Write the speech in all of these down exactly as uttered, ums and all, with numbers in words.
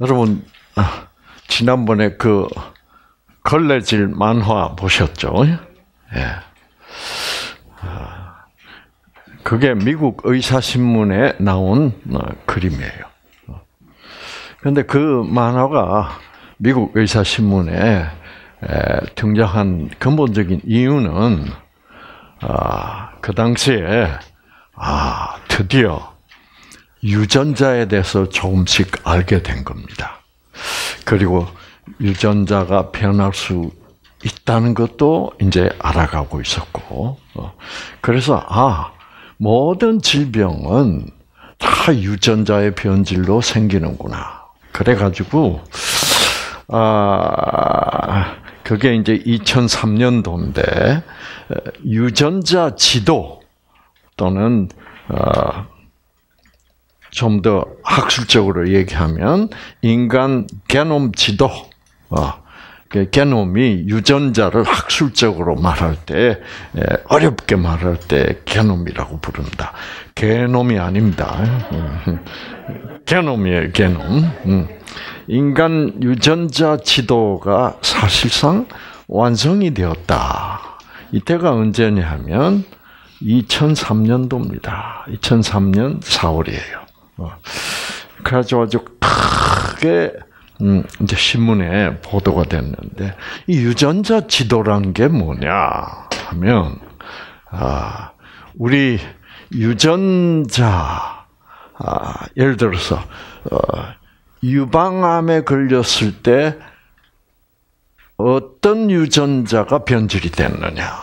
여러분 지난번에 그 걸레질 만화 보셨죠? 예. 그게 미국 의사신문에 나온 그림이에요. 그런데 그 만화가 미국 의사신문에 등장한 근본적인 이유는 아, 그 당시에 아, 드디어 유전자에 대해서 조금씩 알게 된 겁니다. 그리고 유전자가 변할 수 있다는 것도 이제 알아가고 있었고, 그래서 아, 모든 질병은 다 유전자의 변질로 생기는구나. 그래가지고 아, 그게 이제 이천삼 년도인데 유전자 지도 또는 어, 좀 더 학술적으로 얘기하면 인간 게놈 지도, 어, 게놈이 유전자를 학술적으로 말할 때 어렵게 말할 때 게놈이라고 부른다. 게놈이 아닙니다. 게놈이에요, 게놈. 인간 유전자 지도가 사실상 완성이 되었다. 이때가 언제냐 하면 이천삼 년도입니다. 이천삼 년 사월이에요. 그래가지고 아주 크게 음, 이제 신문에 보도가 됐는데 이 유전자 지도란 게 뭐냐 하면 아, 우리 유전자 아, 예를 들어서 어, 유방암에 걸렸을 때 어떤 유전자가 변질이 됐느냐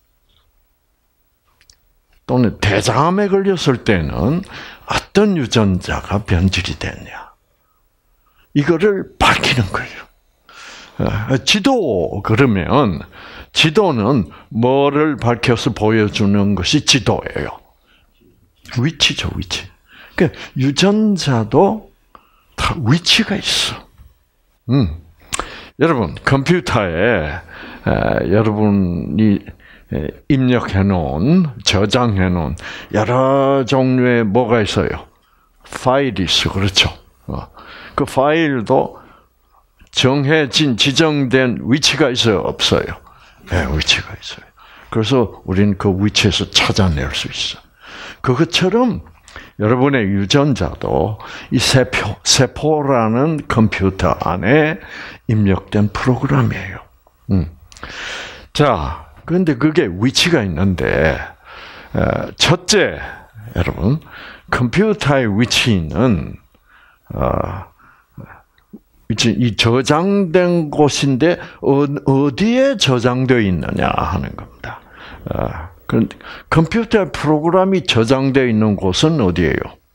또는 대장암에 걸렸을 때는 어떤 유전자가 변질이 됐냐 이거를 밝히는 거예요. 지도 그러면 지도는 뭐를 밝혀서 보여주는 것이 지도예요. 위치죠, 위치. 그러니까 유전자도 다 위치가 있어. 음. 여러분 컴퓨터에 에, 여러분이 입력해 놓은 저장해 놓은 여러 종류의 뭐가 있어요? 파일이 있어, 그렇죠? 어. 그 파일도 정해진 지정된 위치가 있어요, 없어요? 네, 위치가 있어요. 그래서 우리는 그 위치에서 찾아낼 수 있어. 그것처럼 여러분의 유전자도 이 세포, 세포라는 컴퓨터 안에 입력된 프로그램이에요. 음. 자, 그런데 그게 위치가 있는데 첫째, 여러분, 컴퓨터의 위치는 어, 이 저장된 곳인데 어디에 저장되어 있느냐 하는 겁니다. 컴퓨터 프로그램이 저장되어 있는 곳은 어디예요?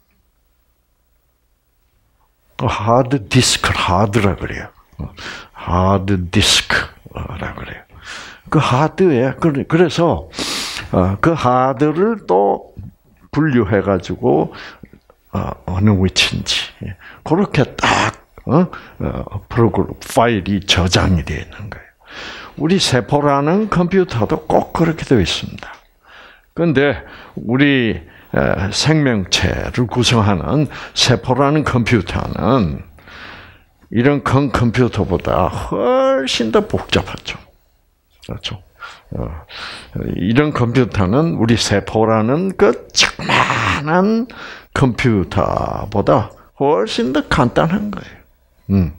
하드 디스크, 하드라 그래요. 하드 디스크라 그래요. 그 하드에 그래서 그 하드를 또 분류해 가지고 어느 위치인지 그렇게 딱 어? 프로그램 파일이 저장이 되어 있는 거예요. 우리 세포라는 컴퓨터도 꼭 그렇게 되어 있습니다. 그런데 우리 생명체를 구성하는 세포라는 컴퓨터는 이런 큰 컴퓨터보다 훨씬 더 복잡하죠. 그렇죠? 이런 컴퓨터는 우리 세포라는 그 조그마한 컴퓨터보다 훨씬 더 간단한 거예요. 음.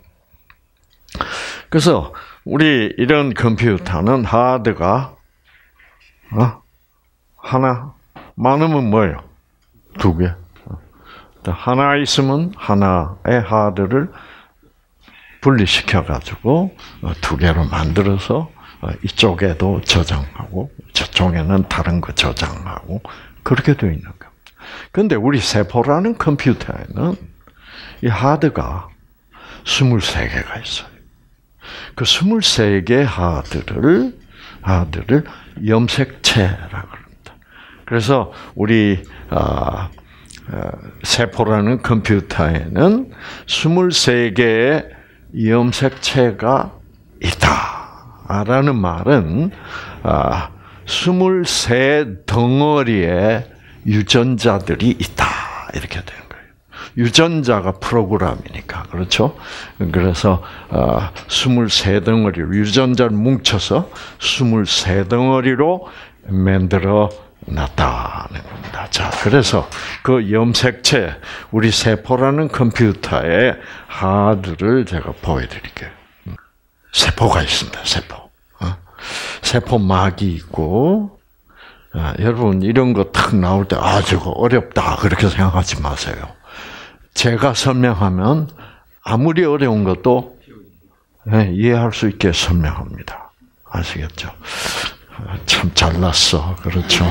그래서 우리 이런 컴퓨터는 하드가 어? 하나, 많으면 뭐예요? 두 개. 하나 있으면 하나의 하드를 분리시켜 가지고 두 개로 만들어서 이쪽에도 저장하고 저쪽에는 다른 거 저장하고 그렇게 되어 있는 겁니다. 그런데 우리 세포라는 컴퓨터에는 이 하드가 스물세 개가 있어요. 그 스물세 개 하드를, 하드를 염색체라고 합니다. 그래서 우리, 아, 세포라는 컴퓨터에는 스물세 개의 염색체가 있다. 라는 말은, 아, 스물세 덩어리의 유전자들이 있다. 이렇게 되는 거예요. 유전자가 프로그램이니까 그렇죠. 그래서 스물세 덩어리로 유전자를 뭉쳐서 스물세 덩어리로 만들어 놨다는 겁니다. 자, 그래서 그 염색체, 우리 세포라는 컴퓨터의 하드를 제가 보여드릴게요. 세포가 있습니다. 세포. 어? 세포막이 있고, 아, 여러분 이런 거 탁 나올 때 아, 저거 어렵다 그렇게 생각하지 마세요. 제가 설명하면 아무리 어려운 것도 네, 이해할 수 있게 설명합니다. 아시겠죠? 참 잘났어. 그렇죠.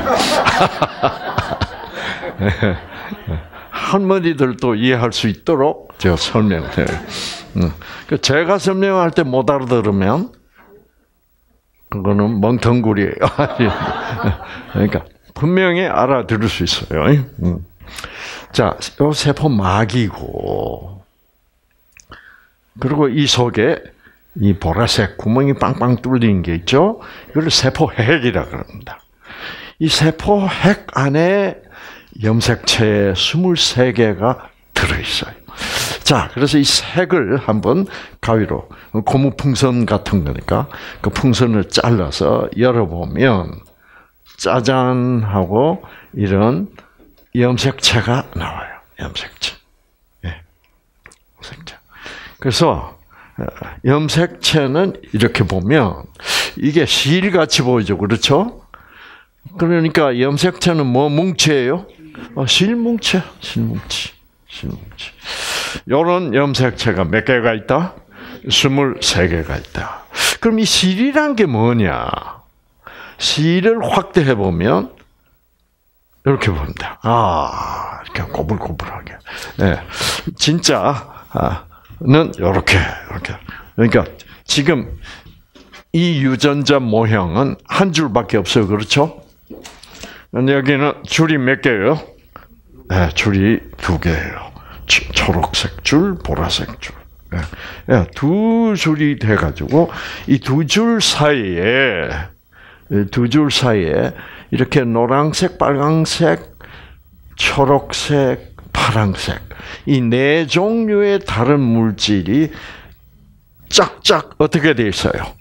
할머니들도 이해할 수 있도록 제가 설명해요. 제가 설명할 때 못 알아들으면 그거는 멍텅구리예요. 그러니까 분명히 알아들을 수 있어요. 자, 이 세포막이고, 그리고 이 속에 이 보라색 구멍이 빵빵 뚫린 게 있죠? 이걸 세포핵이라고 합니다. 이 세포핵 안에 염색체 스물세 개가 들어있어요. 자, 그래서 이 색을 한번 가위로, 고무 풍선 같은 거니까, 그 풍선을 잘라서 열어보면, 짜잔 하고, 이런 염색체가 나와요. 염색체. 예. 염색체. 그래서, 염색체는 이렇게 보면 이게 실같이 보이죠, 그렇죠? 그러니까 염색체는 뭐 뭉치예요? 어, 실뭉치, 실뭉치, 실뭉치. 이런 염색체가 몇 개가 있다? 스물세 개가 있다. 그럼 이 실이란 게 뭐냐? 실을 확대해 보면 이렇게 봅니다. 아, 이렇게 꼬불꼬불하게. 네, 진짜. 아, 는 이렇게 이렇게 그러니까 지금 이 유전자 모형은 한 줄밖에 없어요, 그렇죠? 여기는 줄이 몇 개예요? 네, 줄이 두 개예요. 초록색 줄, 보라색 줄. 네, 두 줄이 돼가지고 이 두 줄 사이에 두 줄 사이에 이렇게 노란색, 빨강색, 초록색, 파란색 이 네 종류의 다른 물질이 짝짝 어떻게 돼 있어요?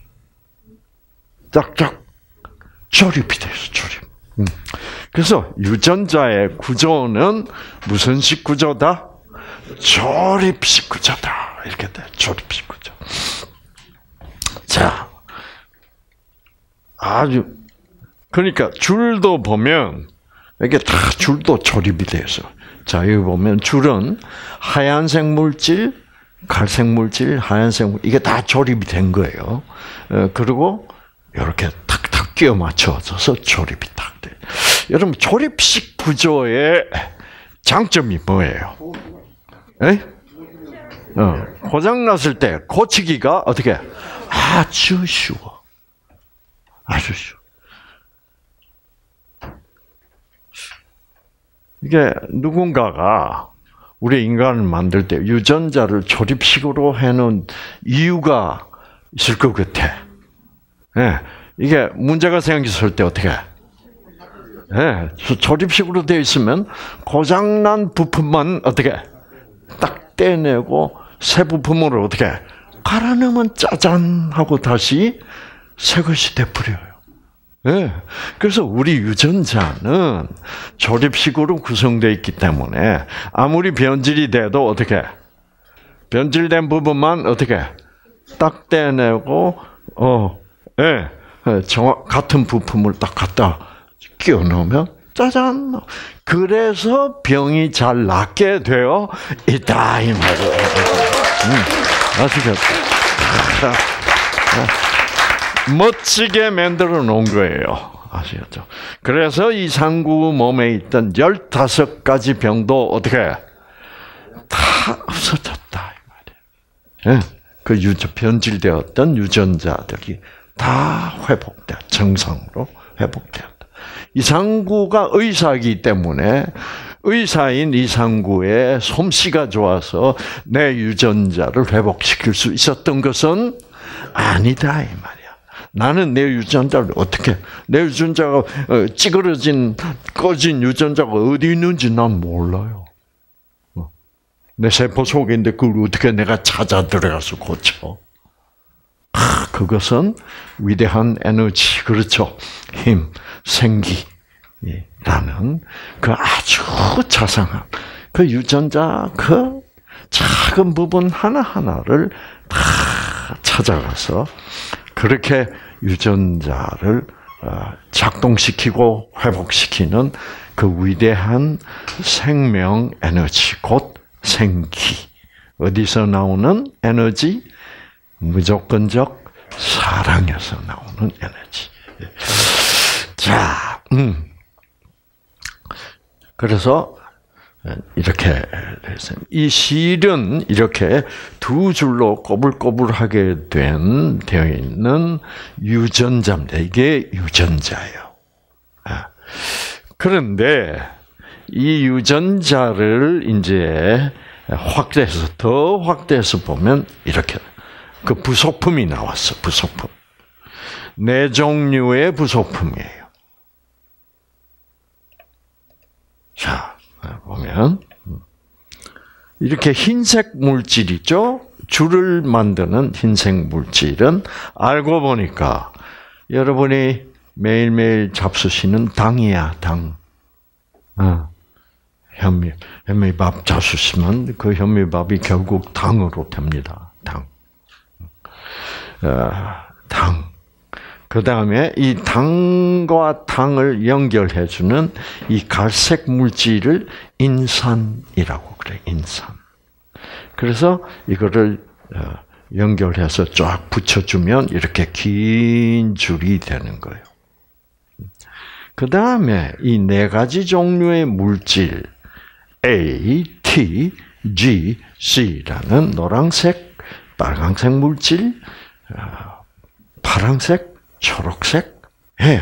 짝짝 조립이 돼 있어, 조립. 음. 그래서 유전자의 구조는 무슨 식 구조다? 조립식 구조다. 이렇게 돼, 조립식 구조. 자, 아주 그러니까 줄도 보면 이게 다 줄도 조립이 돼 있어. 자, 여기 보면 줄은 하얀색 물질, 갈색 물질, 하얀색 물질, 이게 다 조립이 된 거예요. 그리고 이렇게 탁탁 끼워 맞춰져서 조립이 딱 돼. 여러분, 조립식 구조의 장점이 뭐예요? 에? 어, 고장 났을 때 고치기가 어떻게? 아주 쉬워. 아주 쉬워. 이게 누군가가 우리 인간을 만들 때 유전자를 조립식으로 해놓은 이유가 있을 것 같아. 예, 이게 문제가 생겼을 때 어떻게 해? 예, 조립식으로 되어 있으면 고장난 부품만 어떻게 딱 떼내고 새 부품으로 어떻게 갈아 넣으면 짜잔 하고 다시 새 것이 돼버려요. 네. 그래서 우리 유전자는 조립식으로 구성되어 있기 때문에 아무리 변질이 돼도 어떻게 변질된 부분만 어떻게 딱 떼내고 어, 예, 네. 정확 같은 부품을 딱 갖다 끼워 넣으면 짜잔. 그래서 병이 잘 낫게 되어 있다 이 말이에요. 음, 아시겠죠? 멋지게 만들어 놓은 거예요. 아시겠죠? 그래서 이 상구 몸에 있던 열다섯 가지 병도 어떻게 다 없어졌다 이 말이에요. 네. 그 유전 변질되었던 유전자들이 다 회복돼 정상으로 회복되었다. 이 상구가 의사이기 때문에 의사인 이 상구의 솜씨가 좋아서 내 유전자를 회복시킬 수 있었던 것은 아니다 이 말이야. 나는 내 유전자를 어떻게 내 유전자가 찌그러진 꺼진 유전자가 어디 있는지 난 몰라요. 내 세포 속인데 그걸 어떻게 내가 찾아 들어가서 고쳐? 아, 그것은 위대한 에너지, 그렇죠? 힘, 생기라는 그 아주 자상한 그 유전자 그 작은 부분 하나하나를 다 찾아가서 그렇게 유전자를 작동시키고 회복시키는 그 위대한 생명 에너지, 곧 생기. 어디서 나오는 에너지? 무조건적 사랑에서 나오는 에너지. 자, 음. 그래서 이렇게 이 실은 이렇게 두 줄로 꼬불꼬불하게 된 되어 있는 유전자입니다. 이게 유전자예요. 그런데 이 유전자를 이제 확대해서 더 확대해서 보면 이렇게 그 부속품이 나왔어. 부속품. 네 종류의 부속품이에요. 자, 보면 이렇게 흰색 물질 있죠? 줄을 만드는 흰색 물질은 알고 보니까 여러분이 매일매일 잡수시는 당이야, 당. 어, 현미, 현미밥 잡수시면 그 현미밥이 결국 당으로 됩니다. 당. 어, 당. 그 다음에 이 당과 당을 연결해주는 이 갈색 물질을 인산이라고 그래, 인산. 그래서 이거를 연결해서 쫙 붙여주면 이렇게 긴 줄이 되는 거예요. 그 다음에 이 네 가지 종류의 물질, A, T, G, C라는 노란색, 빨간색 물질, 파란색, 초록색, 예.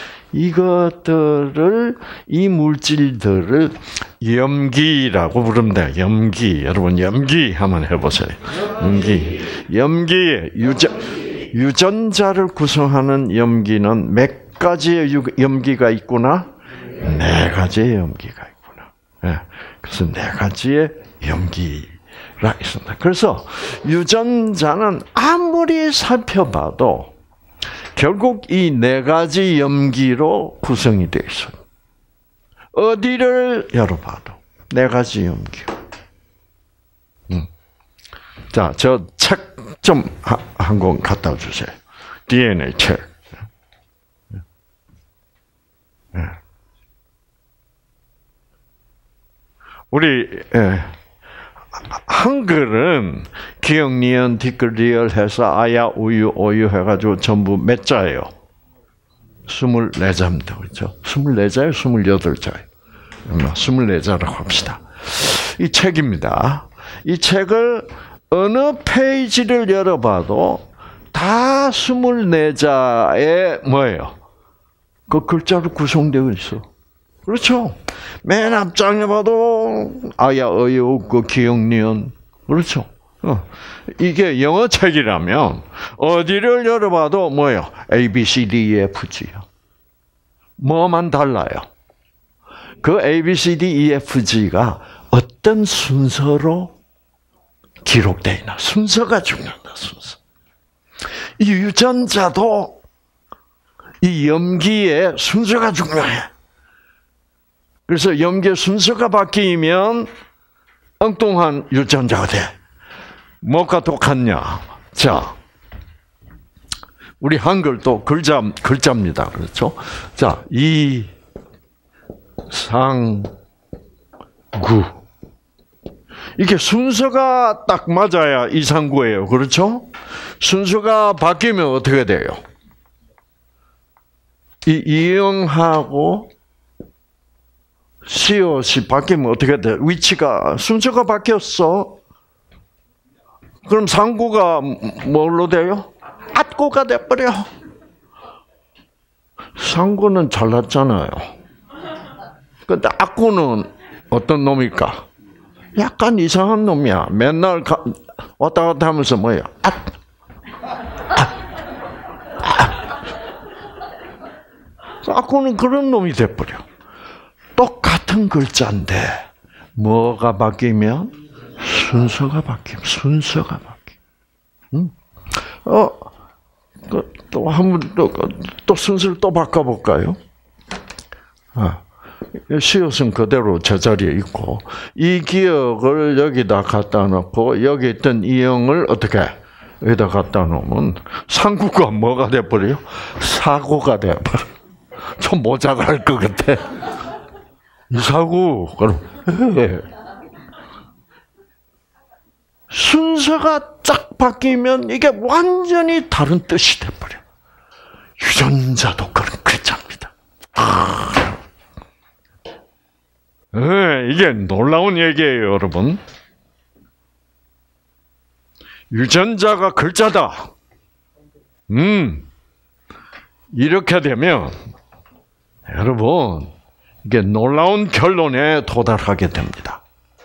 이것들을, 이 물질들을 염기라고 부릅니다. 염기. 여러분, 염기 한번 해보세요. 염기. 염기의 유전, 유전자를 구성하는 염기는 몇 가지의 염기가 있구나? 네 가지의 염기가 있구나. 예. 그래서 네 가지의 염기가 있습니다. 그래서 유전자는 아무리 살펴봐도 결국 이 네 가지 염기로 구성이 되어 있어요. 어디를 열어봐도 네 가지 염기. 음. 자, 저 책 좀 한 권 갖다 주세요. 디엔에이 책. 우리 한글은 기역, 니은, 디귿, 리을 해서 아야, 우유, 오유 해가지고 전부 몇 자예요? 스물네 자입니다. 그렇죠? 스물네 자예요? 스물여덟 자예요? 스물네 자라고 합시다. 이 책입니다. 이 책을 어느 페이지를 열어봐도 다 스물네 자의 뭐예요? 그 글자로 구성되어 있어. 그렇죠? 맨 앞장에 봐도 아야, 어유, 그 기역, 니은. 그렇죠? 어. 이게 영어 책이라면 어디를 열어봐도 뭐예요? A, B, C, D, E, F, G요. 뭐만 달라요? 그 A, B, C, D, E, F, G가 어떤 순서로 기록되어 있나? 순서가 중요하다. 순서. 이 유전자도 이 염기의 순서가 중요해. 그래서 염기의 순서가 바뀌면 엉뚱한 유전자가 돼. 뭐가 똑같냐? 자, 우리 한글도 글자, 글자입니다. 그렇죠? 자, 이, 상, 구. 이게 순서가 딱 맞아야 이상구예요. 그렇죠? 순서가 바뀌면 어떻게 돼요? 이 이응하고 시옷이 바뀌면 어떻게 돼? 위치가, 순서가 바뀌었어. 그럼 상구가 뭘로 돼요? at구가 돼버려. 상구는 잘났잖아요. 근데 at구는 어떤 놈일까? 약간 이상한 놈이야. 맨날 가, 왔다 갔다 하면서 뭐야? 앗, 앗, 앗. at구는 그런 놈이 돼버려. 똑같은 글자인데 뭐가 바뀌면 순서가 바뀜, 순서가 바뀜. 응? 어, 또 한 번 또 또 순서를 또 바꿔볼까요? 아, 시옷은 그대로 제자리에 있고 이 기억을 여기다 갖다 놓고 여기 있던 이 영을 어떻게 여기다 갖다 놓으면 상구가 뭐가 돼버려요? 사고가 돼버려. 좀 모자랄 것 같아. 이 사고 그럼 순서가 쫙 바뀌면 이게 완전히 다른 뜻이 돼버려. 유전자도 그런 글자입니다. 아. 네, 이게 놀라운 얘기예요, 여러분. 유전자가 글자다. 음, 이렇게 되면 여러분 이게 놀라운 결론에 도달하게 됩니다.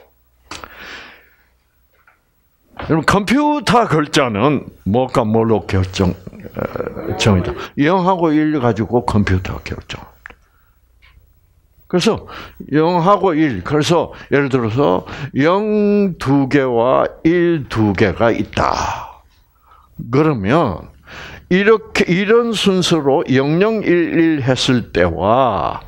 여러분 컴퓨터 글자는 뭐가 뭘로 결정 정이다. 영하고 일 가지고 컴퓨터 결정. 그래서 영하고 일, 그래서 예를 들어서 영 두 개와 일 두 개가 있다. 그러면 이렇게 이런 순서로 영영일일 했을 때와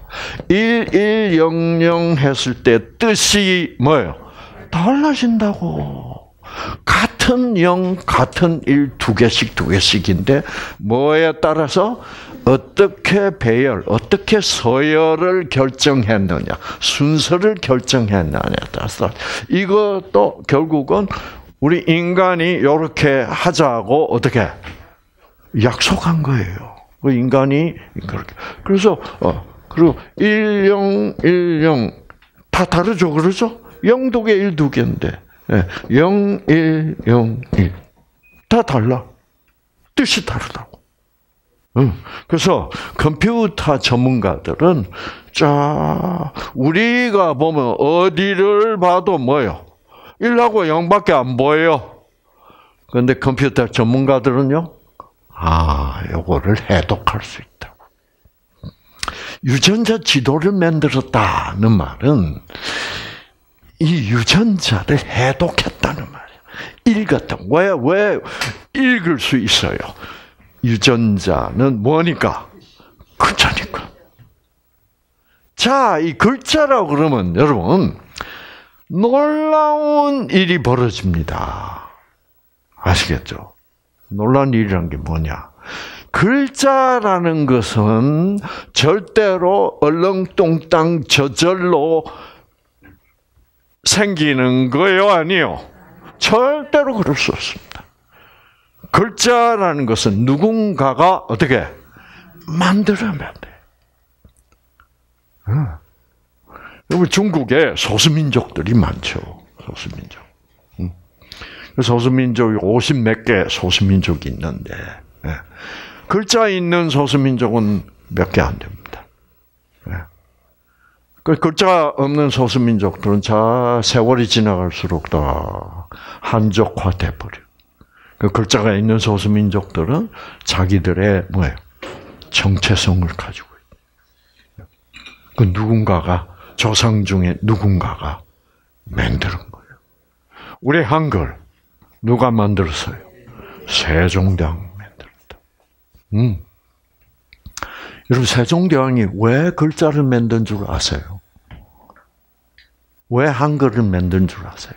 일일영영 했을 때 뜻이 뭐예요? 달라진다고. 같은 영, 같은 일 두 개씩 두 개씩인데 뭐에 따라서 어떻게 배열, 어떻게 서열을 결정했느냐, 순서를 결정했느냐에 따라서 이것도 결국은 우리 인간이 이렇게 하자고 어떻게 약속한 거예요. 그 인간이 그렇게. 그래서 어 그리고 일영 일영 다 다르죠, 그렇죠? 영 두 개, 일 두 개인데 영 일 영 일 다 달라. 뜻이 다르다고. 응. 그래서 컴퓨터 전문가들은 자 우리가 보면 어디를 봐도 뭐요? 일하고 영밖에 안 보여요. 그런데 컴퓨터 전문가들은요, 아, 요거를 해독할 수 있다고. 유전자 지도를 만들었다는 말은 이 유전자를 해독했다는 말이에요. 읽었다. 왜, 왜 읽을 수 있어요? 유전자는 뭐니까? 글자니까. 자, 이 글자라고 그러면 여러분 놀라운 일이 벌어집니다. 아시겠죠? 놀라운 일이란 게 뭐냐? 글자라는 것은 절대로 얼렁뚱땅 저절로 생기는 거예요, 아니요? 절대로 그럴 수 없습니다. 글자라는 것은 누군가가 어떻게 만들어내야 돼. 여러분 중국에 소수민족들이 많죠. 소수민족. 소수민족이 오십 몇 개 소수민족이 있는데 글자 있는 소수민족은 몇 개 안 됩니다. 글자 없는 소수민족들은 자 세월이 지나갈수록 더 한족화돼 버려. 그 글자가 있는 소수민족들은 자기들의 뭐예요? 정체성을 가지고 있어요. 그 누군가가 조상 중에 누군가가 만드는 거예요. 우리 한글 누가 만들었어요? 세종대왕이 만들었다. 음. 여러분 세종대왕이 왜 글자를 만든 줄 아세요? 왜 한글을 만든 줄 아세요?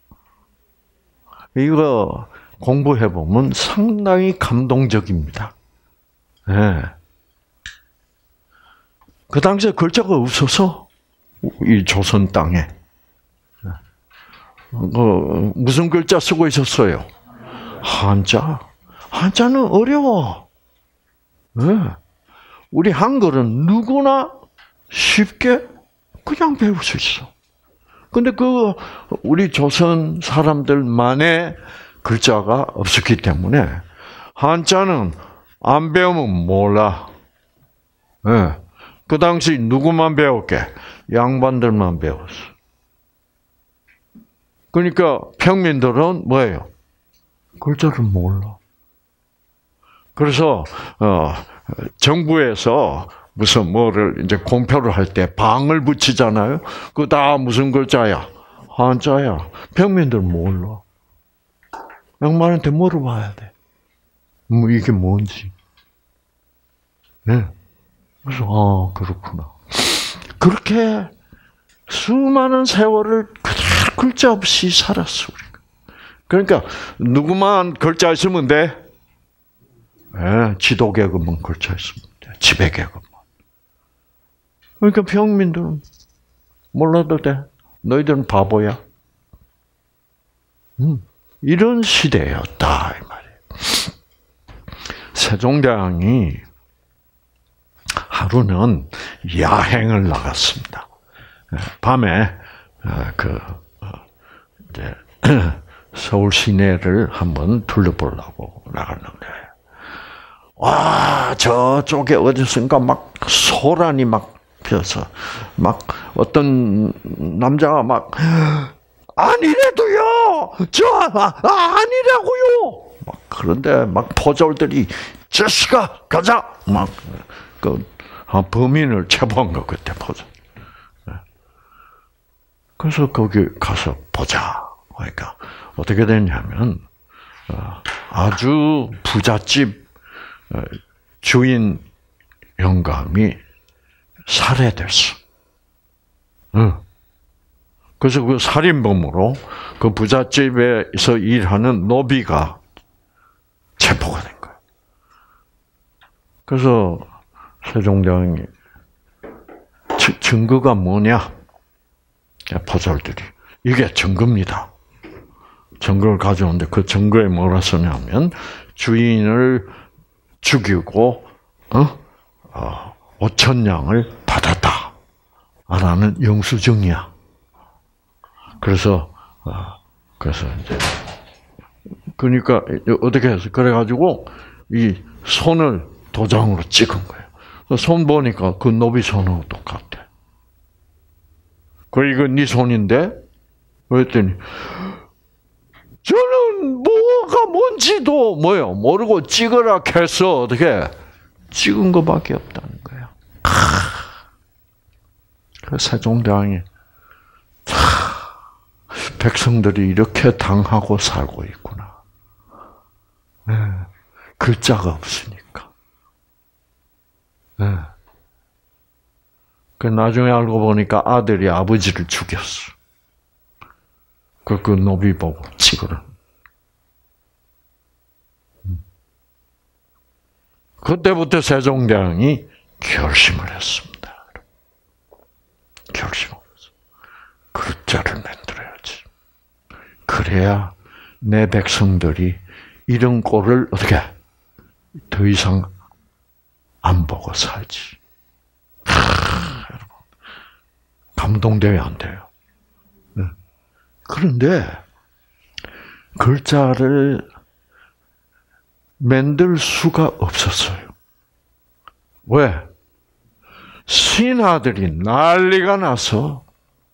이거 공부해 보면 상당히 감동적입니다. 네. 그 당시에 글자가 없어서 이 조선 땅에 어, 무슨 글자 쓰고 있었어요? 한자. 한자는 어려워. 네. 우리 한글은 누구나 쉽게 그냥 배울 수 있어. 근데 그 우리 조선 사람들만의 글자가 없었기 때문에 한자는 안 배우면 몰라. 네. 그 당시 누구만 배웠게? 양반들만 배웠어. 그러니까 평민들은 뭐예요? 글자를 몰라. 그래서 어, 정부에서 무슨 뭐를 이제 공표를 할 때 방을 붙이잖아요. 그 다 무슨 글자야? 한자야. 평민들은 몰라. 양반한테 물어봐야 돼. 뭐 이게 뭔지. 네. 그래서 아 그렇구나. 그렇게 수많은 세월을 그대로 글자 없이 살았어 우리가. 그러니까 누구만 글자 있으면 돼. 네, 지도계급만 글자 있으면 돼. 지배계급만. 그러니까 평민들은 몰라도 돼. 너희들은 바보야. 음, 이런 시대였다 이 말이에요. 세종대왕이 하루는 야행을 나갔습니다. 밤에 그 이제 서울 시내를 한번 둘러보려고 나갔는데, 와 저쪽에 어디선가 막 소란이 막 펴서 막 어떤 남자가 막 아니래도요, 저 아, 아니라고요. 막 그런데 막 포졸들이 저씨가 가자 막 그 범인을 체포한 것 같아 포졸. 그래서 거기 가서 보자. 그러니까 어떻게 됐냐면 아주 부잣집 주인 영감이 살해됐어. 그래서 그 살인범으로 그 부잣집에서 일하는 노비가 체포가 된 거야. 그래서 세종대왕이 증거가 뭐냐? 포졸들이 이게 증거입니다. 증거를 가져오는데 그 증거에 뭐라 쓰냐면 주인을 죽이고 어? 어, 오천 냥을 받았다라는 영수증이야. 그래서 어, 그래서 이제 그러니까 어떻게 해서 그래가지고 이 손을 도장으로 찍은 거예요. 손 보니까 그 노비 손하고 똑같아. 그 이거 네 손인데? 그랬더니 저는 뭐가 뭔지도 뭐요 모르고 찍으라 해서 어떻게 찍은 것밖에 없다는 거예요. 그 세종대왕이 백성들이 이렇게 당하고 살고 있구나. 네. 글자가 없으니까. 네. 그 나중에 알고 보니까 아들이 아버지를 죽였어. 그, 그 노비 보고 찍으라. 그때부터 세종대왕이 결심을 했습니다. 결심을 했어. 글자를 만들어야지. 그래야 내 백성들이 이런 꼴을 어떻게 더 이상 안 보고 살지. 하, 여러분 감동돼야 안 돼요. 네. 그런데 글자를 만들 수가 없었어요. 왜? 신하들이 난리가 나서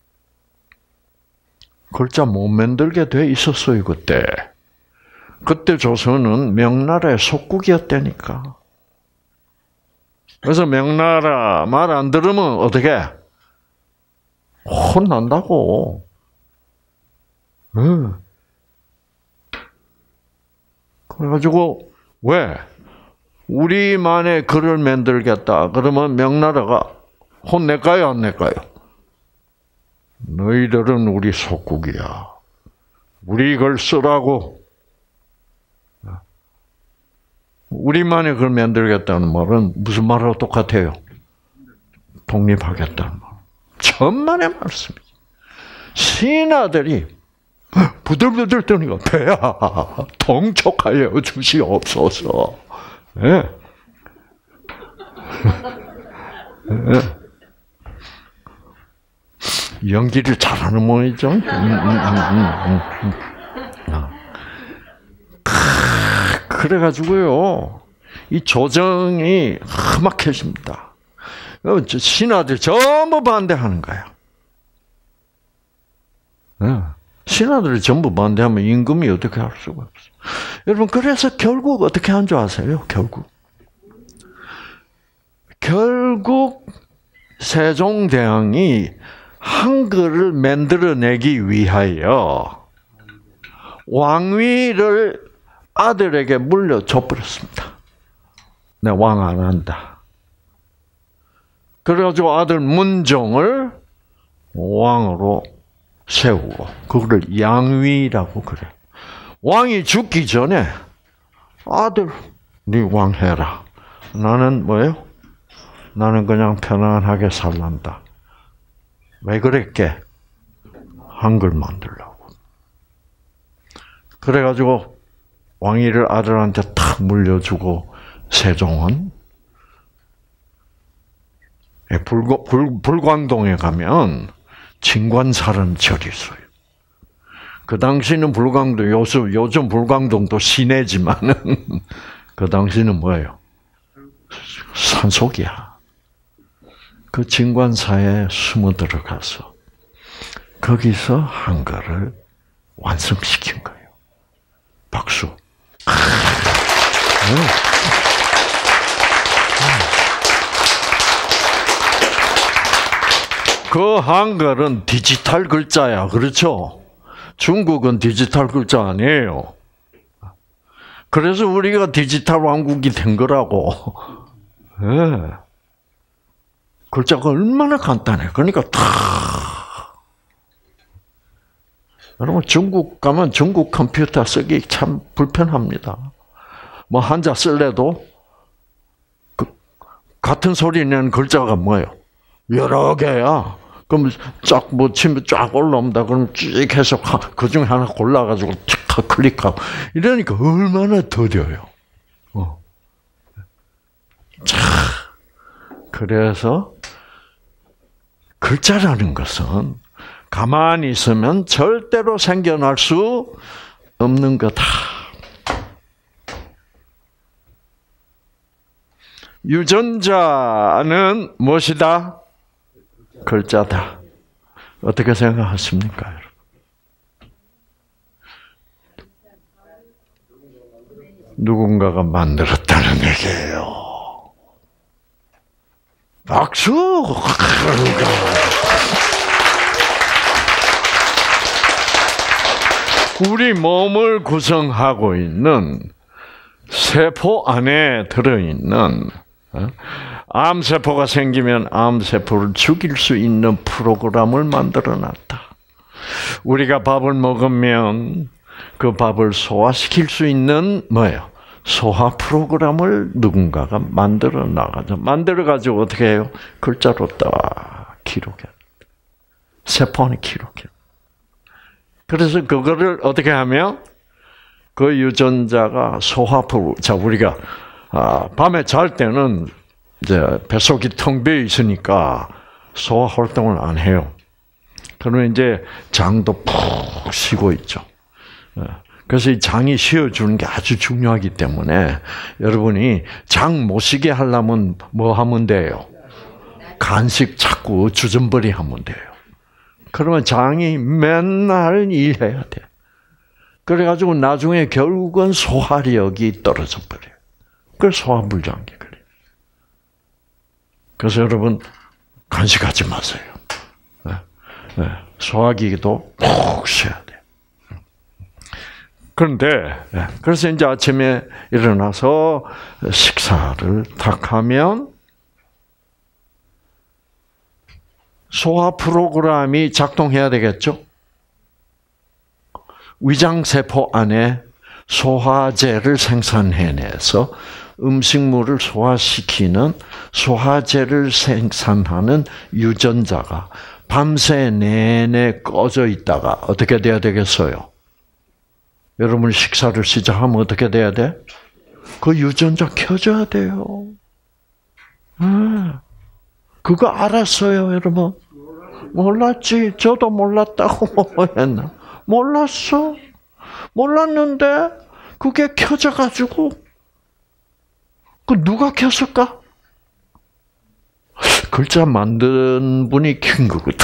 글자 못 만들게 돼 있었어요, 그때. 그때 조선은 명나라의 속국이었다니까. 그래서 명나라 말 안 들으면 어떻게? 혼난다고. 응. 그래가지고, 왜? 우리만의 글을 만들겠다. 그러면 명나라가 혼낼까요, 안 낼까요? 너희들은 우리 속국이야. 우리 글 쓰라고. 우리만의 글 만들겠다는 말은 무슨 말하고 똑같아요? 독립하겠다는 말. 천만의 말씀이지. 신하들이 부들부들 떠니까 배야 통촉하여 주시옵소서. 네. 네. 연기를 잘하는 모양이죠. 음, 음, 음, 음, 음. 그래가지고요, 이 조정이 험악해집니다. 신하들 전부 반대하는 거야. 네. 신하들이 전부 반대하면 임금이 어떻게 할 수가 없어요. 여러분, 그래서 결국 어떻게 한 줄 아세요? 결국. 결국 세종대왕이 한글을 만들어내기 위하여 왕위를 아들에게 물려줘 버렸습니다. 내 왕 안 한다. 그래가지고 아들 문종을 왕으로 세우고 그거를 양위라고 그래. 왕이 죽기 전에 아들 네 왕 해라. 나는 뭐예요? 나는 그냥 편안하게 살란다. 왜 그랬게? 한글 만들려고. 그래가지고 왕위를 아들한테 탁 물려주고 세종은 불, 불, 불광동에 가면 진관사라는 절이 있어요. 그 당시는 불광동, 요즘, 요즘 불광동도 시내지만은 그 당시는 뭐예요? 산속이야. 그 진관사에 숨어 들어가서 거기서 한글을 완성시킨 거예요. 박수. 그 한글은 디지털 글자야. 그렇죠? 중국은 디지털 글자 아니에요. 그래서 우리가 디지털 왕국이 된 거라고. 네. 글자가 얼마나 간단해. 그러니까 다. 여러분 중국 가면 중국 컴퓨터 쓰기 참 불편합니다. 뭐 한자 쓸래도 그 같은 소리 내는 글자가 뭐예요? 여러 개야. 그럼 쫙 뭐 치면 쫙 올라옵니다. 그럼 쭉 해서 그 중에 하나 골라가지고 탁 클릭하고 이러니까 얼마나 더뎌요. 어. 자, 그래서 글자라는 것은 가만히 있으면 절대로 생겨날 수 없는 거다. 유전자는 무엇이다? 글자다. 어떻게 생각하십니까, 여러분? 누군가가 만들었다는 얘기예요. 박수! 우리 몸을 구성하고 있는 세포 안에 들어있는 암세포가 생기면 암세포를 죽일 수 있는 프로그램을 만들어놨다. 우리가 밥을 먹으면 그 밥을 소화시킬 수 있는 뭐예요? 소화 프로그램을 누군가가 만들어 나가죠. 만들어 가지고 어떻게 해요? 글자로 딱 기록해. 세포 안에 기록해. 그래서 그거를 어떻게 하면 그 유전자가 소화 프로. 자 우리가 아, 밤에 잘 때는 이제 뱃속이 텅 비어 있으니까 소화 활동을 안 해요. 그러면 이제 장도 푹 쉬고 있죠. 그래서 이 장이 쉬어주는 게 아주 중요하기 때문에 여러분이 장 못 쉬게 하려면 뭐 하면 돼요? 간식 자꾸 주전부리 하면 돼요. 그러면 장이 맨날 일해야 돼. 그래가지고 나중에 결국은 소화력이 떨어져 버려요. 그래서 소화불량이 걸려요. 그래서 여러분 간식하지 마세요. 소화기도 푹 쉬어야 돼요. 그런데 그래서 이제 아침에 일어나서 식사를 탁 하면 소화 프로그램이 작동해야 되겠죠? 위장세포 안에 소화제를 생산해내서 음식물을 소화시키는 소화제를 생산하는 유전자가 밤새 내내 꺼져 있다가 어떻게 돼야 되겠어요? 여러분 식사를 시작하면 어떻게 돼야 돼? 그 유전자 켜져야 돼요. 아, 그거 알았어요, 여러분? 몰랐지. 저도 몰랐다고 뭐 했나? 몰랐어. 몰랐는데 그게 켜져가지고 그 누가 켰을까? 글자 만든 분이 킨 것 같아.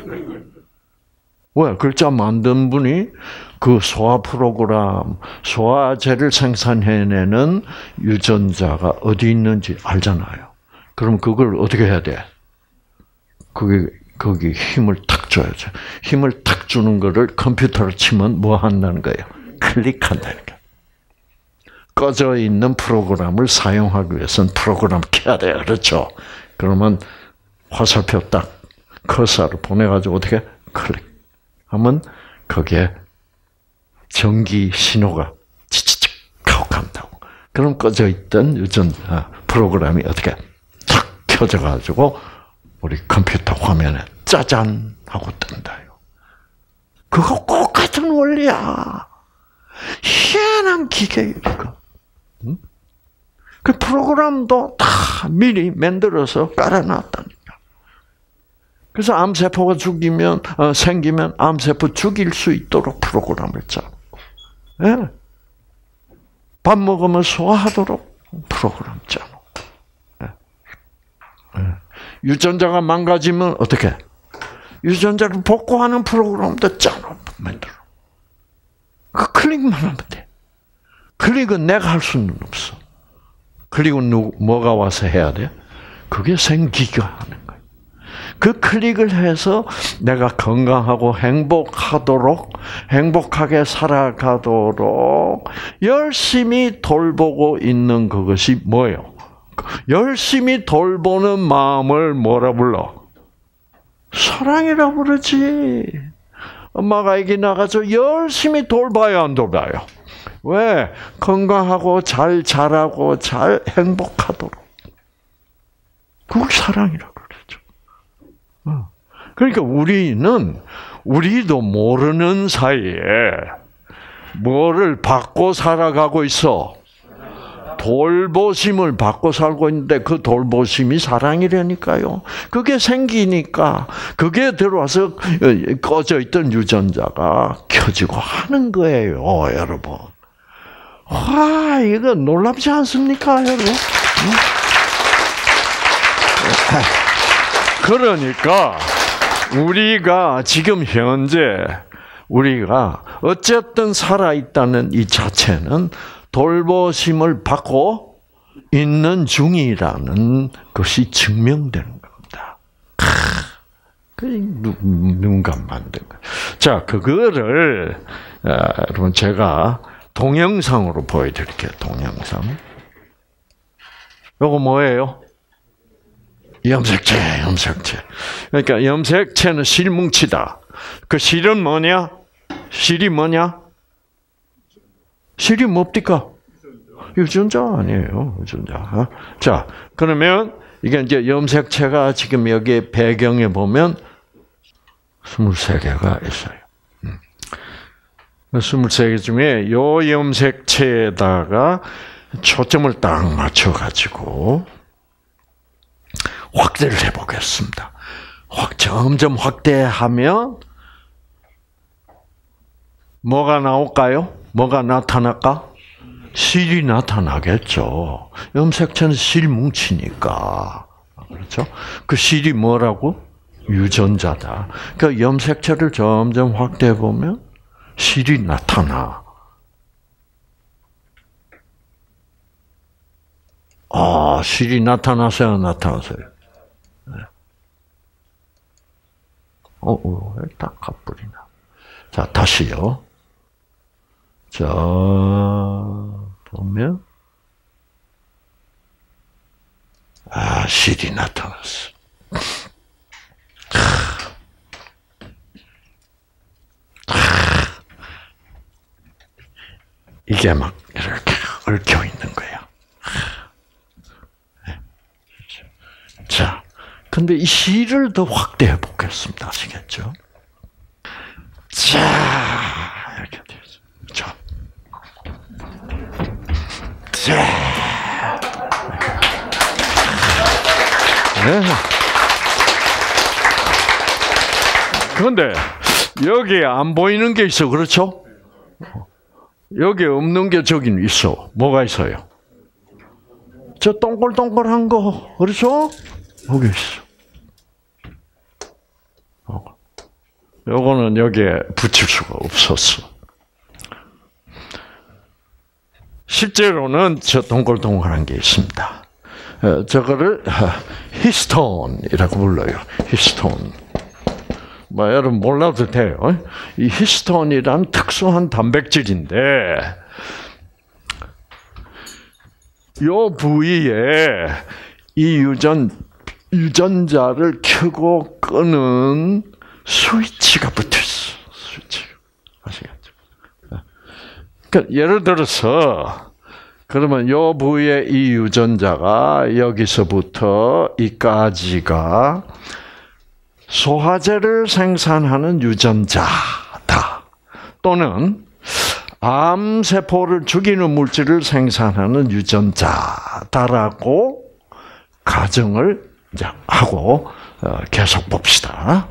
왜? 글자 만든 분이 그 소화 프로그램, 소화제를 생산해내는 유전자가 어디 있는지 알잖아요. 그럼 그걸 어떻게 해야 돼? 그게 거기 힘을 탁 줘야죠. 힘을 탁 주는 거를 컴퓨터로 치면 뭐 한다는 거예요? 클릭한다는 거예요. 꺼져 있는 프로그램을 사용하기 위해서는 프로그램 켜야 돼요. 그렇죠? 그러면 화살표 딱 커서를 보내가지고 어떻게 클릭하면 거기에 전기 신호가 치치치 하고 간다고. 그럼 꺼져 있던 유전자 프로그램이 어떻게 탁 켜져가지고 우리 컴퓨터 화면에 짜잔 하고 뜬다요. 그거 똑같은 원리야. 희한한 기계예요. 응? 그 프로그램도 다 미리 만들어서 깔아놨다니까. 그래서 암세포가 죽이면 어, 생기면 암세포 죽일 수 있도록 프로그램을 짜고, 예. 밥 먹으면 소화하도록 프로그램 짜고, 예. 예. 유전자가 망가지면 어떻게? 유전자를 복구하는 프로그램도 짜놓고 만들어. 그 클릭만 하면 돼. 클릭은 내가 할 수는 없어. 클릭은 누구, 뭐가 와서 해야 돼? 그게 생기가 하는 거야. 그 클릭을 해서 내가 건강하고 행복하도록, 행복하게 살아가도록 열심히 돌보고 있는 그것이 뭐예요? 열심히 돌보는 마음을 뭐라 불러? 사랑이라 부르지. 엄마가 아기 나가서 열심히 돌봐요, 안 돌봐요? 왜? 건강하고 잘 자라고 잘 행복하도록. 그걸 사랑이라 그러죠. 그러니까 우리는 우리도 모르는 사이에 뭐를 받고 살아가고 있어? 돌보심을 받고 살고 있는데 그 돌보심이 사랑이라니까요. 그게 생기니까 그게 들어와서 꺼져 있던 유전자가 켜지고 하는 거예요, 여러분. 와, 이거 놀랍지 않습니까, 여러분? 그러니까 우리가 지금 현재 우리가 어쨌든 살아있다는 이 자체는 돌보심을 받고 있는 중이라는 것이 증명되는 겁니다. 그 누군가 만든 거. 자, 그거를 여러분 제가 동영상으로 보여드릴게요. 동영상. 요거 뭐예요? 염색체, 염색체. 그러니까 염색체는 실뭉치다. 그 실은 뭐냐? 실이 뭐냐? 실이 뭡니까? 유전자 아니에요, 유전자. 자, 그러면 이게 이제 염색체가 지금 여기 배경에 보면 스물세 개가 있어요. 스물세 개 중에 요 염색체에다가 초점을 딱 맞춰가지고 확대를 해보겠습니다. 확, 점점 확대하면 뭐가 나올까요? 뭐가 나타날까? 실이 나타나겠죠. 염색체는 실 뭉치니까. 그렇죠? 그 실이 뭐라고? 유전자다. 그러니까 염색체를 점점 확대해 보면 실이 나타나. 아, 실이 나타나서요, 나타나서요. 네. 어, 어, 딱 가버리나. 자, 다시요. 자, 보면, 아, 실이 나타났어. 이게 막 이렇게 얽혀 있는 거야. 자, 근데 이 실을 더 확대해 보겠습니다. 아시겠죠? 자, 이렇게 되죠. 자, 자. 네. 그런데 여기에 안 보이는 게 있어, 그렇죠? 여기 없는 게 저긴 있어. 뭐가 있어요? 저 동글동글한 거, 그렇죠? 여기 있어. 요거는 여기에 붙일 수가 없었어. 실제로는 저 동글동글한 게 있습니다. 저거를 히스톤이라고 불러요. 히스톤. 뭐 여러분 몰라도 돼요. 이 히스톤이란 특수한 단백질인데 요 부위에 이 유전 유전자를 켜고 끄는 스위치가 붙어 있어. 스위치. 아시겠죠? 그러니까 예를 들어서 그러면 요 부위에 이 유전자가 여기서부터 이까지가 소화제를 생산하는 유전자다. 또는 암세포를 죽이는 물질을 생산하는 유전자다라고 가정을 이제 하고 계속 봅시다.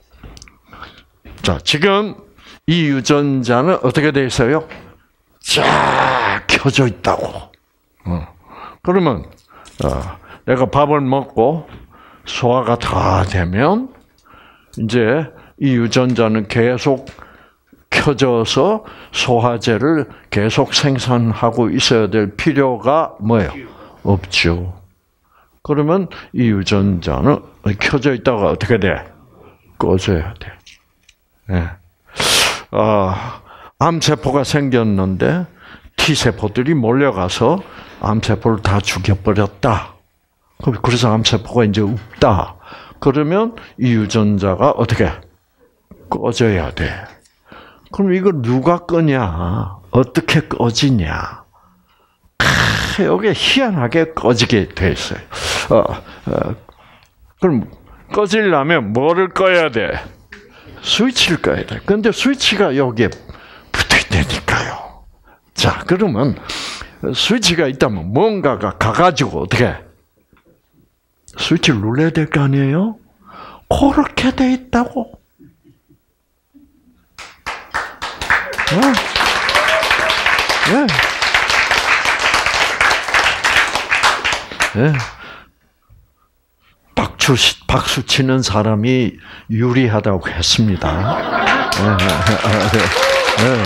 자, 지금 이 유전자는 어떻게 돼 있어요? 쫙 켜져 있다고. 그러면 내가 밥을 먹고 소화가 다 되면 이제 이 유전자는 계속 켜져서 소화제를 계속 생산하고 있어야 될 필요가 뭐예요? 없죠. 그러면 이 유전자는 켜져 있다가 어떻게 돼? 꺼져야 돼. 네. 아, 암세포가 생겼는데 T세포들이 몰려가서 암세포를 다 죽여버렸다. 그래서 암세포가 이제 없다. 그러면 이 유전자가 어떻게? 꺼져야 돼. 그럼 이걸 누가 끄냐? 어떻게 꺼지냐? 아, 여기 희한하게 꺼지게 돼 있어요. 어, 어, 그럼 꺼지려면 뭐를 꺼야 돼? 스위치를 꺼야 돼. 근데 스위치가 여기에 붙어 있다니까요. 자, 그러면 스위치가 있다면 뭔가가 가가지고 어떻게? 스위치를 눌러야 될 거 아니에요? 그렇게 돼 있다고. 네. 네. 네. 박수, 박수 치는 사람이 유리하다고 했습니다. 네. 네.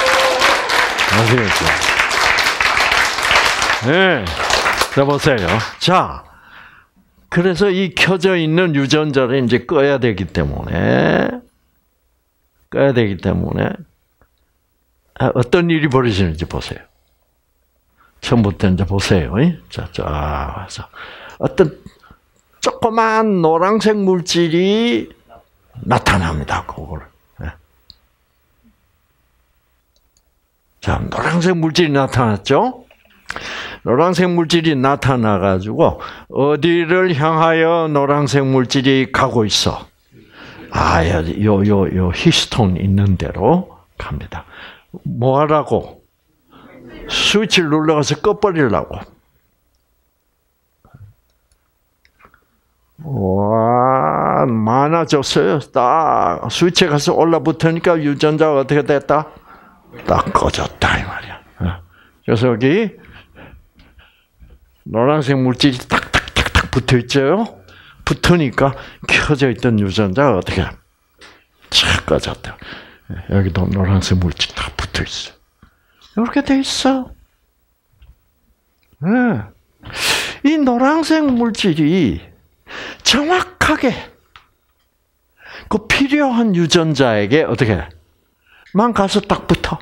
아시겠죠? 네. 자, 보세요. 자. 그래서 이 켜져 있는 유전자를 이제 꺼야 되기 때문에, 꺼야 되기 때문에, 어떤 일이 벌어지는지 보세요. 처음부터 이제 보세요. 자, 자, 그래서 어떤 조그만 노란색 물질이 나타납니다. 그걸. 자, 노란색 물질이 나타났죠? 노란색 물질이 나타나가지고 어디를 향하여 노란색 물질이 가고 있어? 아, 요, 요, 요 히스톤 있는 대로 갑니다. 뭐 하라고? 스위치를 눌러가서 꺼버리려고. 와, 많아졌어요. 딱 스위치에 가서 올라붙으니까 유전자가 어떻게 됐다? 딱 꺼졌다 이 말이야. 그래서 여기 노란색 물질이 딱딱딱딱 붙어 있죠. 붙으니까 켜져 있던 유전자가 어떻게 착 꺼졌다. 여기도 노란색 물질 딱 붙어 있어. 이렇게 돼 있어. 네. 이 노란색 물질이 정확하게 그 필요한 유전자에게 어떻게 만 가서 딱 붙어.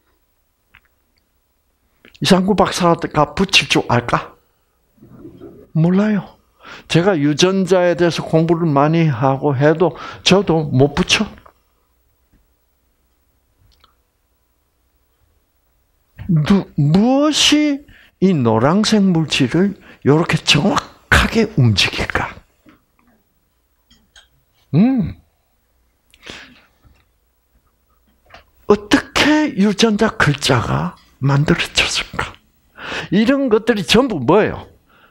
이상구 박사가 붙일 줄 알까? 몰라요. 제가 유전자에 대해서 공부를 많이 하고 해도 저도 못 붙여. 누, 무엇이 이 노란색 물질을 이렇게 정확하게 움직일까? 음. 어떻게 유전자 글자가 만들어졌을까? 이런 것들이 전부 뭐예요?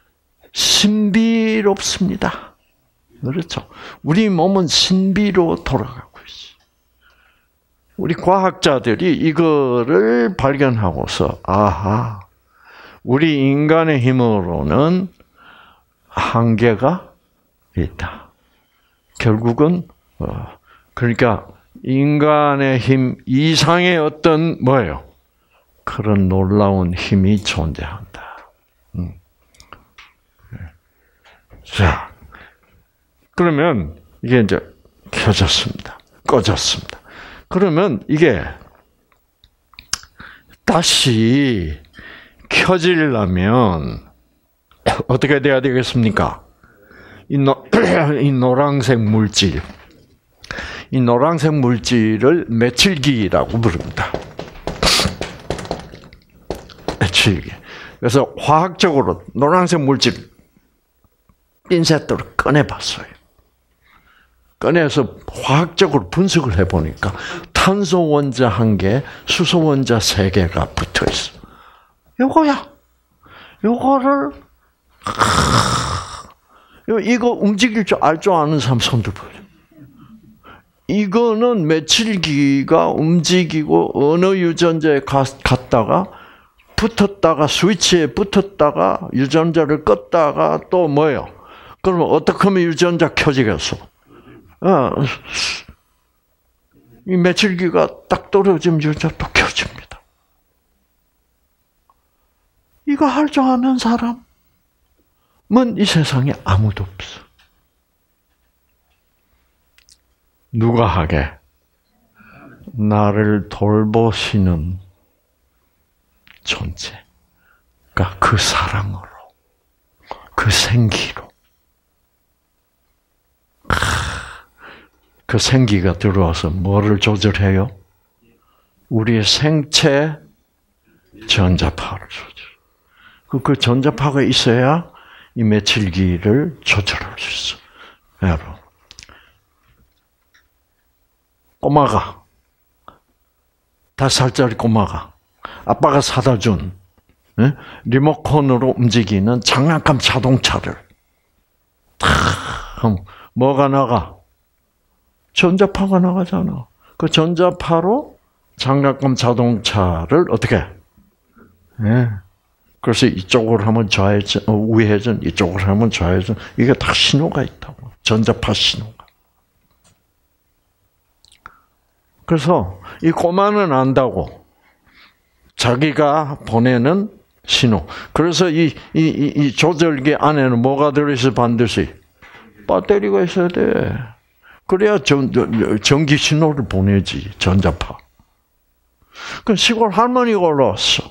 신비롭습니다. 그렇죠. 우리 몸은 신비로 돌아가고 있어. 우리 과학자들이 이거를 발견하고서 아하, 우리 인간의 힘으로는 한계가 있다. 결국은 어, 그러니까 인간의 힘 이상의 어떤 뭐예요? 그런 놀라운 힘이 존재한다. 음. 자, 그러면 이게 이제 켜졌습니다. 꺼졌습니다. 그러면 이게 다시 켜지려면 어떻게 돼야 되겠습니까? 이, 노, 이 노란색 물질, 이 노란색 물질을 메칠기라고 부릅니다. 메칠기. 그래서 화학적으로 노란색 물질 핀셋으로 꺼내봤어요. 꺼내서 화학적으로 분석을 해보니까 탄소 원자 한 개, 수소 원자 세 개가 붙어 있어. 요거야. 요거를 이거 움직일 줄 알 줄 아는 사람 손들 보여. 이거는 메칠기가 움직이고 어느 유전자에 갔다가 붙었다가 스위치에 붙었다가 유전자를 껐다가 또 뭐예요? 그러면 어떻게 하면 유전자 켜지겠어? 어, 이 메칠기가 딱 떨어지면 유전자 또 켜집니다. 이거 할 줄 아는 사람은 이 세상에 아무도 없어. 누가 하게? 나를 돌보시는 존재. 그러니까 그 사랑으로, 그 생기로. 그 생기가 들어와서 뭐를 조절해요? 우리의 생체 전자파를 조절. 그 전자파가 있어야 이 메칠기를 조절할 수 있어. 여러분, 꼬마가 다섯 살짜리 꼬마가 아빠가 사다 준 네? 리모컨으로 움직이는 장난감 자동차를 탁 하면 뭐가 나가? 전자파가 나가잖아. 그 전자파로 장난감 자동차를 어떻게? 네. 그래서 이쪽으로 하면 좌회전, 우회전, 이쪽으로 하면 좌회전. 이게 다 신호가 있다고. 전자파 신호가. 그래서 이 꼬마는 안다고. 자기가 보내는 신호. 그래서 이, 이, 이, 이 조절기 안에는 뭐가 들어있어 반드시? 배터리가 있어야 돼. 그래야 전, 전기 신호를 보내지, 전자파. 그 시골 할머니가 올라왔어.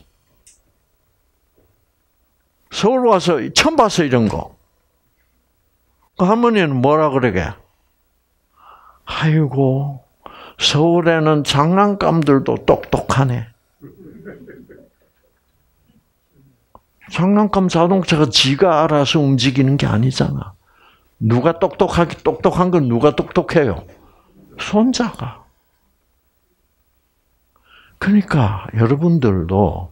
서울 와서 처음 봤어, 이런 거. 그 할머니는 뭐라 그러게? 아이고, 서울에는 장난감들도 똑똑하네. 장난감 자동차가 지가 알아서 움직이는 게 아니잖아. 누가 똑똑하게, 똑똑한 건 누가 똑똑해요? 손자가. 그러니까 여러분들도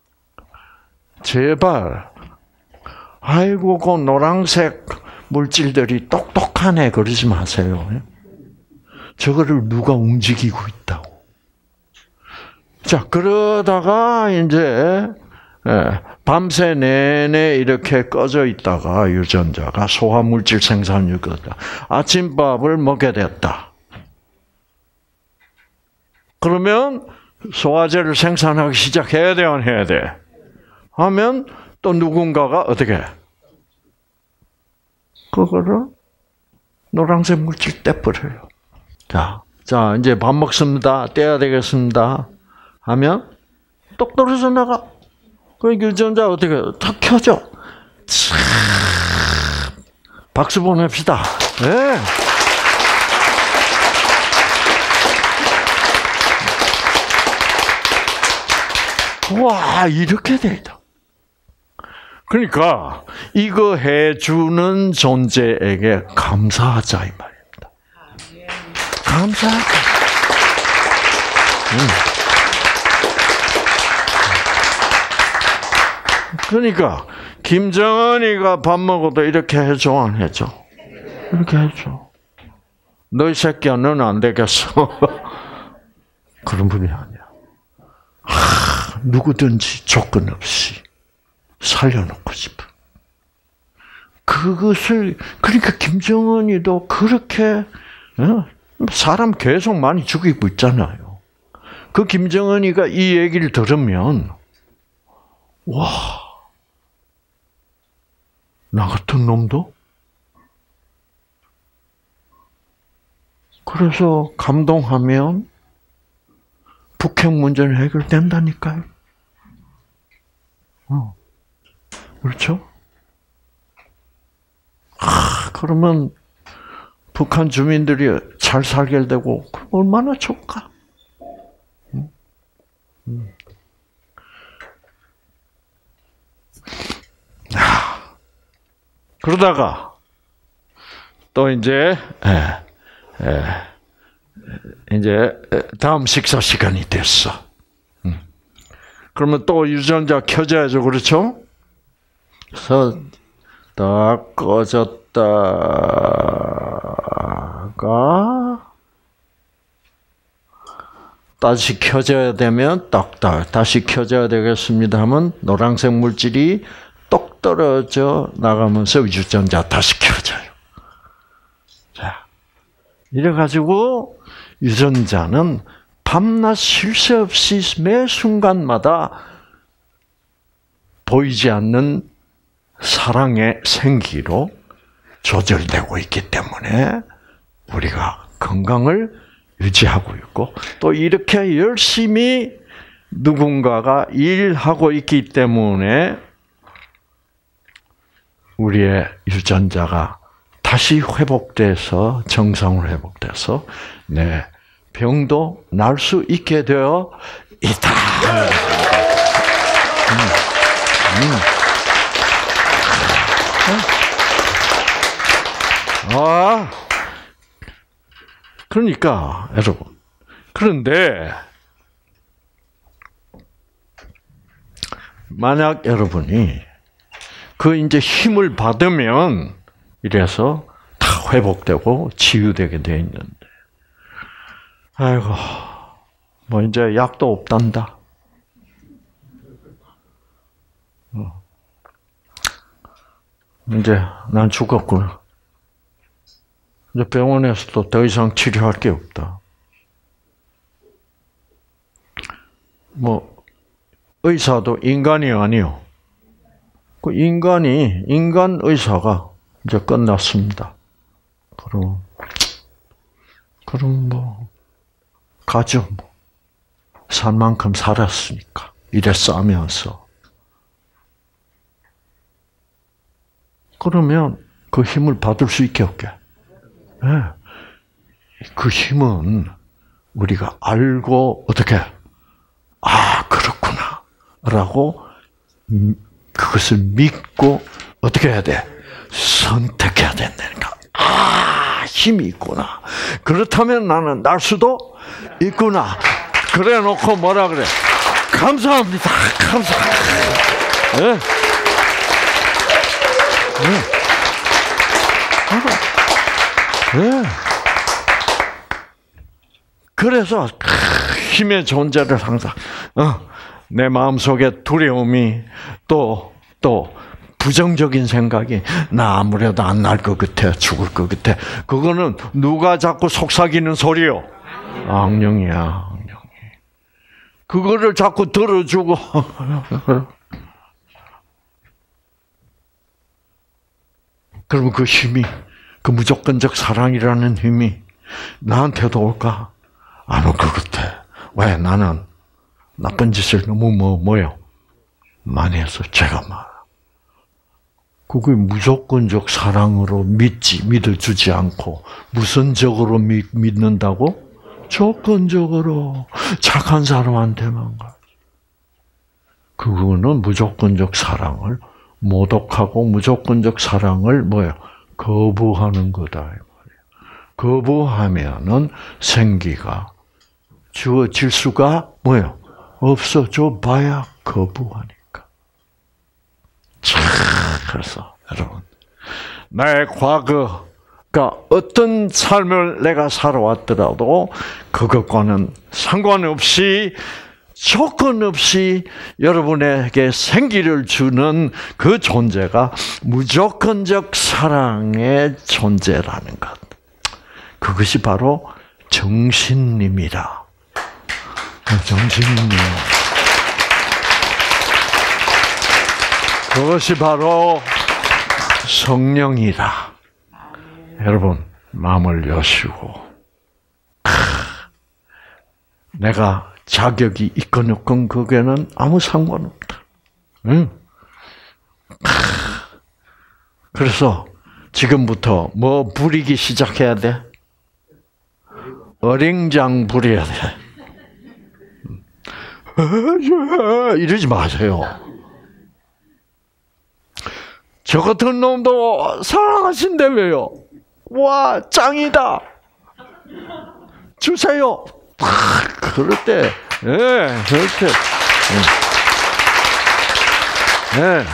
제발 아이고 그 노란색 물질들이 똑똑하네 그러지 마세요. 저거를 누가 움직이고 있다고. 자, 그러다가 이제 밤새 내내 이렇게 꺼져 있다가 유전자가 소화물질 생산을 거다. 아침밥을 먹게 됐다. 그러면 소화제를 생산하기 시작해야 돼, 안 해야 돼? 하면 또 누군가가 어떻게 해? 그거를 노란색 물질 떼버려요. 자, 자, 이제 밥 먹습니다. 떼야 되겠습니다. 하면 똑 떨어져 나가. 그 유전자 어떻게 다 켜져. 참, 박수 보냅시다. 네. 와, 이렇게 돼 있다. 그러니까 이거 해주는 존재에게 감사하자 이 말입니다. 감사하자. 음. 그러니까 김정은이가 밥 먹어도 이렇게 해줘 안 해줘? 이렇게 해줘. 너희 새끼야 너는 안 되겠어. 그런 분이 아니야. 하, 누구든지 조건 없이 살려놓고 싶어. 그것을 그러니까 김정은이도 그렇게 사람 계속 많이 죽이고 있잖아요. 그 김정은이가 이 얘기를 들으면 와, 나 같은 놈도 그래서 감동하면 북핵 문제는 해결된다니까요. 어. 그렇죠? 아, 그러면 북한 주민들이 잘 살게 되고 얼마나 좋을까? 음. 음. 아, 그러다가 또 이제 에, 에, 이제 다음 식사 시간이 됐어. 음. 그러면 또 유전자 켜져야죠, 그렇죠? 그래서 다 꺼졌다가 다시 켜져야 되면 딱딱 다시 켜져야 되겠습니다 하면 노란색 물질이 똑 떨어져 나가면서 유전자 다시 켜져요. 자, 이래가지고 유전자는 밤낮 쉴 새 없이 매 순간마다 보이지 않는 사랑의 생기로 조절되고 있기 때문에 우리가 건강을 유지하고 있고 또 이렇게 열심히 누군가가 일하고 있기 때문에 우리의 유전자가 다시 회복돼서 정상으로 회복돼서 네, 병도 날 수 있게 되어 있다. 음, 음. 아, 그러니까 여러분, 그런데 만약 여러분이 그 이제 힘을 받으면 이래서 다 회복되고 치유되게 돼 있는데, 아이고, 뭐 이제 약도 없단다. 어. 이제 난 죽었구나. 이제 병원에서도 더 이상 치료할 게 없다. 뭐 의사도 인간이 아니요. 그 인간이 인간 의사가 이제 끝났습니다. 그럼 그럼 뭐 가죠. 뭐. 살 만큼 살았으니까 이래 싸면서. 그러면 그 힘을 받을 수 있게 없게. 네. 그 힘은 우리가 알고 어떻게 아 그렇구나 라고 그것을 믿고 어떻게 해야 돼? 선택해야 된다니까. 아 힘이 있구나. 그렇다면 나는 날 수도 있구나. 그래 놓고 뭐라 그래? 감사합니다. 감사합니다. 네. 네. 네. 그래서 힘의 존재를 항상 어, 내 마음속에 두려움이 또 또 부정적인 생각이 나 아무래도 안 날 것 같아 죽을 것 같아 그거는 누가 자꾸 속삭이는 소리요? 악령이야. 악령이. 그거를 자꾸 들어주고 그러면 그 힘이 그 무조건적 사랑이라는 힘이 나한테도 올까? 안 올 것 같아. 왜? 나는 나쁜 짓을 너무 뭐, 뭐요? 많이 해서 제가 말. 그게 무조건적 사랑으로 믿지, 믿어주지 않고, 무선적으로 믿, 믿는다고? 조건적으로 착한 사람한테만 가. 그거는 무조건적 사랑을, 모독하고 무조건적 사랑을 뭐예요? 거부하는 거다. 이 말이에요. 거부하면은 생기가 주어질 수가 뭐예요? 없어. 줘 봐야 거부하니까. 참, 그래서 여러분, 나의 과거가 어떤 삶을 내가 살아왔더라도 그것과는 상관없이 조건 없이 여러분에게 생기를 주는 그 존재가 무조건적 사랑의 존재라는 것. 그것이 바로 정신님이라. 정신님. 그것이 바로 성령이라. 여러분, 마음을 여시고 내가 자격이 있건 없건 그게는 아무 상관없다. 응? 그래서 지금부터 뭐 부리기 시작해야 돼? 어린장 부려야 돼. 이러지 마세요. 저 같은 놈도 사랑하신다며요. 와, 짱이다. 주세요. 그럴 때, 예, 네, 그럴 때, 예. 네.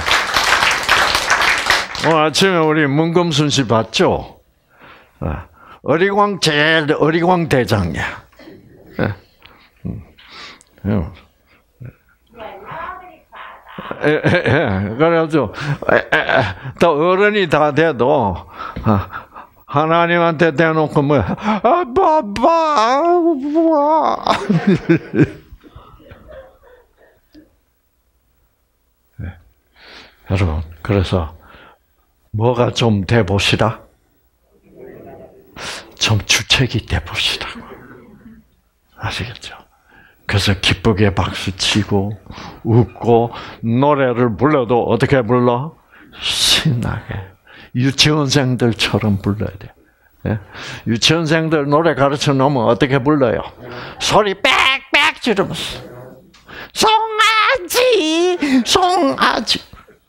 오늘 아침에 우리 문금순 씨 봤죠? 어리광 제일 어리광 대장이야. 예. 음. 예, 예, 예. 그래가지고, 또 어른이 다 돼도, 하나님한테 대놓고, 뭐, 아, 봐봐, 와. 네. 여러분, 그래서, 뭐가 좀 돼보시라? 좀 주책이 돼보시라고. 아시겠죠? 그래서 기쁘게 박수치고 웃고 노래를 불러도 어떻게 불러? 신나게. 유치원생들처럼 불러야 돼요. 예? 유치원생들 노래 가르쳐 놓으면 어떻게 불러요? 소리 빽빽 지르면서 송아지 송아지.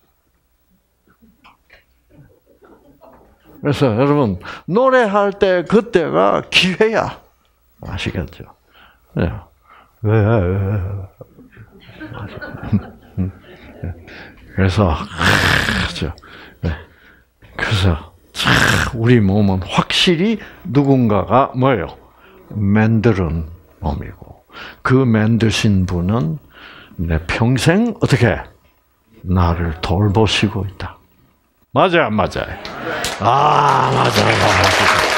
그래서 여러분 노래할 때 그때가 기회야. 아시겠죠? 예. 왜? 그래서 그래서 우리 몸은 확실히 누군가가 뭐예요? 만드는 몸이고 그 만드신 분은 내 평생 어떻게 나를 돌보시고 있다. 맞아요, 안 맞아요? 아, 맞아요.